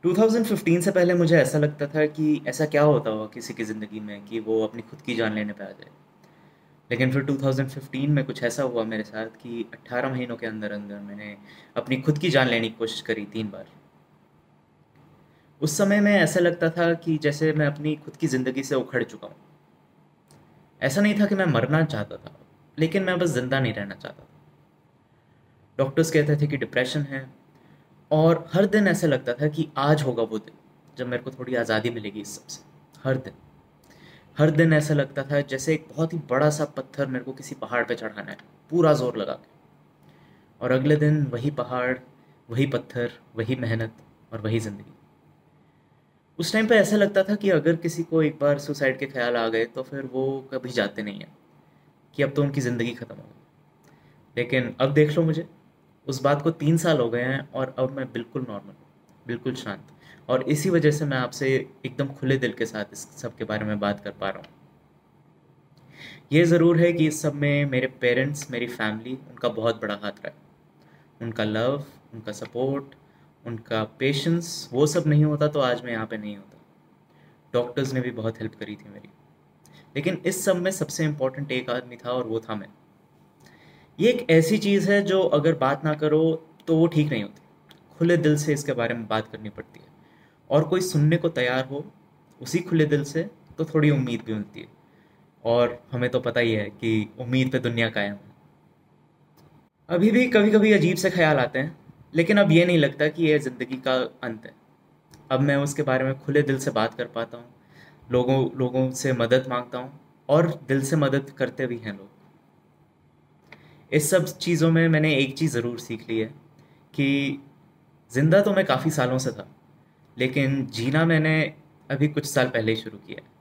2015 से पहले मुझे ऐसा लगता था कि ऐसा क्या होता होगा किसी की ज़िंदगी में कि वो अपनी खुद की जान लेने पे आ जाए। लेकिन फिर 2015 में कुछ ऐसा हुआ मेरे साथ कि 18 महीनों के अंदर अंदर मैंने अपनी खुद की जान लेने की कोशिश करी 3 बार। उस समय में ऐसा लगता था कि जैसे मैं अपनी खुद की ज़िंदगी से उखड़ चुका हूँ। ऐसा नहीं था कि मैं मरना चाहता था, लेकिन मैं बस ज़िंदा नहीं रहना चाहता था। डॉक्टर्स कहते थे कि डिप्रेशन है, और हर दिन ऐसा लगता था कि आज होगा वो दिन जब मेरे को थोड़ी आज़ादी मिलेगी इस सब से। हर दिन, हर दिन ऐसा लगता था जैसे एक बहुत ही बड़ा सा पत्थर मेरे को किसी पहाड़ पे चढ़ाना है, पूरा जोर लगा के। और अगले दिन वही पहाड़, वही पत्थर, वही मेहनत और वही ज़िंदगी। उस टाइम पे ऐसा लगता था कि अगर किसी को एक बार सुसाइड के ख्याल आ गए तो फिर वो कभी जाते नहीं हैं, कि अब तो उनकी ज़िंदगी ख़त्म हो गई। लेकिन अब देख लो मुझे, उस बात को 3 साल हो गए हैं और अब मैं बिल्कुल नॉर्मल हूँ, बिल्कुल शांत। और इसी वजह से मैं आपसे एकदम खुले दिल के साथ इस सब के बारे में बात कर पा रहा हूँ। ये ज़रूर है कि इस सब में मेरे पेरेंट्स, मेरी फैमिली, उनका बहुत बड़ा हाथ रहा है। उनका लव, उनका सपोर्ट, उनका पेशेंस, वो सब नहीं होता तो आज मैं यहाँ पे नहीं होता। डॉक्टर्स ने भी बहुत हेल्प करी थी मेरी। लेकिन इस सब में सबसे इम्पोर्टेंट एक आदमी था और वो था मैं। ये एक ऐसी चीज़ है जो अगर बात ना करो तो वो ठीक नहीं होती। खुले दिल से इसके बारे में बात करनी पड़ती है, और कोई सुनने को तैयार हो उसी खुले दिल से, तो थोड़ी उम्मीद भी मिलती है। और हमें तो पता ही है कि उम्मीद पे दुनिया कायम है। अभी भी कभी कभी अजीब से ख्याल आते हैं, लेकिन अब ये नहीं लगता कि ये ज़िंदगी का अंत है। अब मैं उसके बारे में खुले दिल से बात कर पाता हूँ, लोगों लोगों से मदद मांगता हूँ, और दिल से मदद करते भी हैं लोग। इस सब चीज़ों में मैंने एक चीज़ ज़रूर सीख ली है कि ज़िंदा तो मैं काफ़ी सालों से था, लेकिन जीना मैंने अभी कुछ साल पहले ही शुरू किया है।